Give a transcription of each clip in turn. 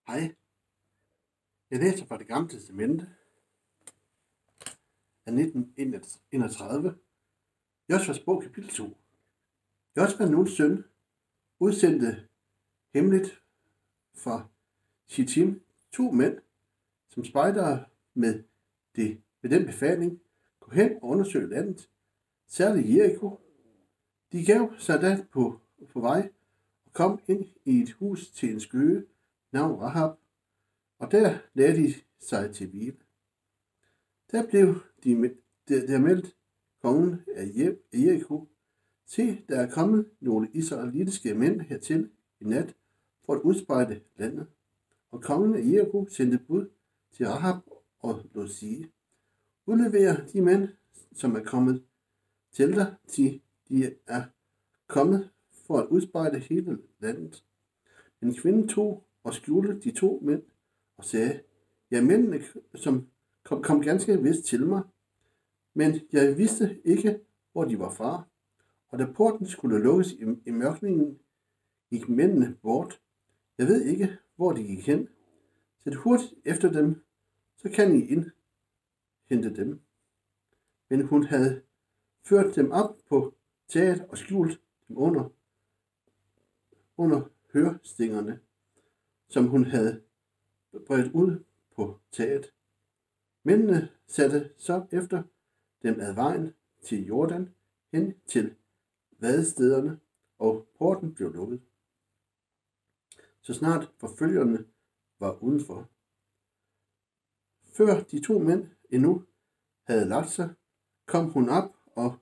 Hej, jeg læser fra Det Gamle Testamente af 1931, Josvas bog kapitel 2. Josva, Nuns søn, udsendte hemmeligt fra Shittim 2 mænd, som spejdere med den befaling, gå hen og undersøge landet, særligt Jericho. De gav sig da på vej og kom ind i et hus til en skøge, navn Rahab, og der lagde de sig til hvile. Der blev der meldt kongen af Jericho: se, der er kommet nogle israelitiske mænd hertil i nat for at udspejde landet. Og kongen af Jericho sendte bud til Rahab og lod sige: udlever de mænd, som er kommet til dig, de er kommet for at udspejde hele landet. Men kvinden tog og skjulte de 2 mænd og sagde: ja, mændene som kom ganske vist til mig, men jeg vidste ikke, hvor de var fra. Og da porten skulle lukkes i mørkningen, gik mændene bort. Jeg ved ikke, hvor de gik hen. Sæt hurtigt efter dem, så kan I indhente dem. Men hun havde ført dem op på taget og skjult dem under hørstingerne, som hun havde bredt ud på taget. Mændene satte så efter dem ad vejen til Jordan, hen til vadestederne, og porten blev lukket. Så snart forfølgerne var udenfor. Før de 2 mænd endnu havde lagt sig, kom hun op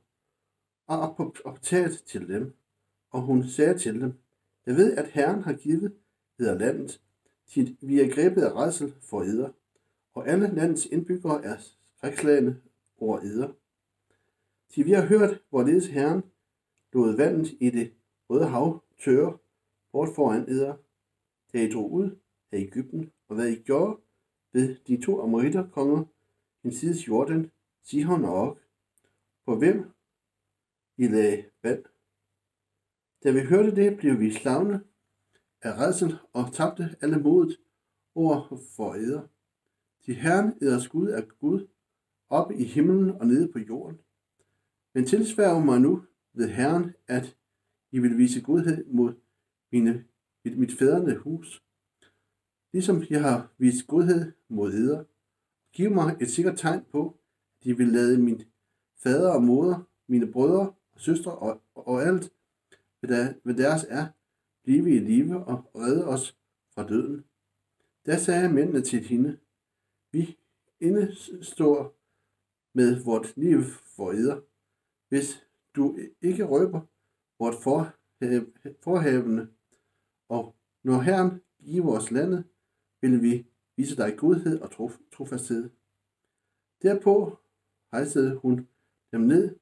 på taget til dem, og hun sagde til dem: jeg ved, at Herren har givet eder landet. Vi er grebet af rædsel for eder, og alle landets indbyggere er skrækslagne over eder. Vi har hørt, hvorledes Herren lod vandet i det Røde Hav tørre bort foran eder, da I drog ud af Egypten, og hvad I gjorde ved de 2 amoriterkonger hinsides Jordan, Sihon og Og, på hvem I lagde vand. Da vi hørte det, blev vi slagne af rædsel og tabte alle modet over for eder. Til Herren eders Gud er Gud, oppe i himlen og nede på jorden. Men tilsværger mig nu ved Herren, at I vil vise godhed mod mit fædrene hus, ligesom jeg har vist godhed mod eder. Giv mig et sikkert tegn på, at I vil lade min fader og moder, mine brødre og søstre og alt, hvad deres er, blive i live og redde os fra døden. Da sagde mændene til hende: vi indestår med vort liv for eder, hvis du ikke røber vort forhavende, og når Herren giver os landet, vil vi vise dig godhed og trofasthed. Derpå hejsede hun dem ned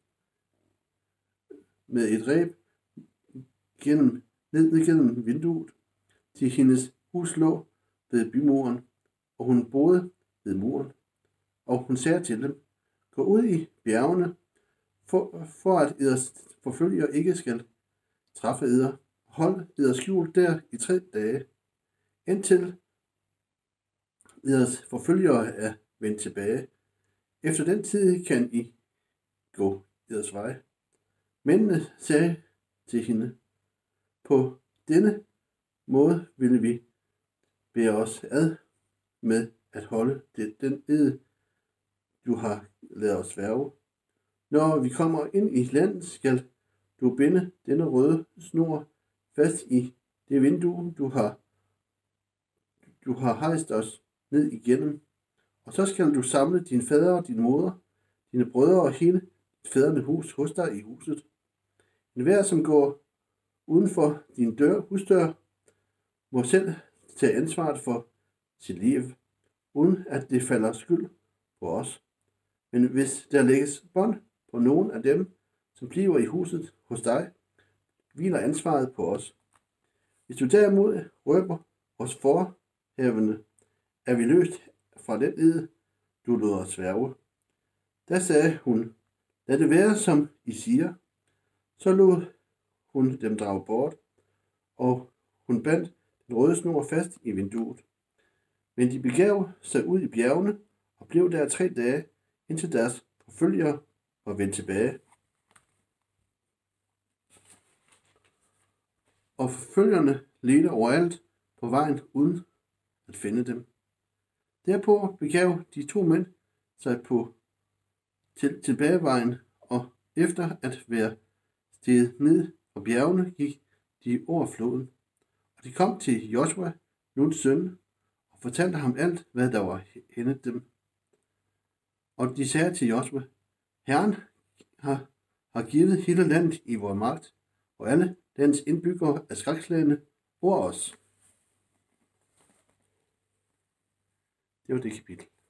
med et reb ned gennem vinduet, til hendes hus lå ved bymuren, og hun boede ved muren. Og hun sagde til dem: gå ud i bjergene, for at eders forfølgere ikke skal træffe eder. Hold eders skjul der i 3 dage, indtil eders forfølgere er vendt tilbage. Efter den tid kan I gå eders vej. Mændene sagde til hende: på denne måde ville vi bære os ad med at holde den ed, du har ladet os værge. Når vi kommer ind i landet, skal du binde denne røde snor fast i det vindue, du har hejst os ned igennem. Og så skal du samle din fader og din moder, dine brødre og hele dit fædrene hus hos dig i huset. Enhver, som går uden for din husdør, må selv tage ansvaret for sit liv, uden at det falder skyld på os. Men hvis der lægges bånd på nogen af dem, som bliver i huset hos dig, hviler ansvaret på os. Hvis du derimod røber vores forhavende, er vi løst fra den ed, du lod os sværge. Da sagde hun: lad det være, som I siger. Så lod hun dem drage bort, og hun bandt den røde snor fast i vinduet. Men de begav sig ud i bjergene og blev der 3 dage, indtil deres forfølgere var vendt tilbage. Og forfølgerne ledte overalt på vejen uden at finde dem. Derpå begav de 2 mænd sig på tilbagevejen, og efter at være steget ned fra bjergene, gik de over floden. Og de kom til Josua, Nuns søn, og fortalte ham alt, hvad der var hændet dem. Og de sagde til Josua, Herren har givet hele landet i vor magt, og alle landets indbyggere er skrækslagne over os. Det var det kapitel.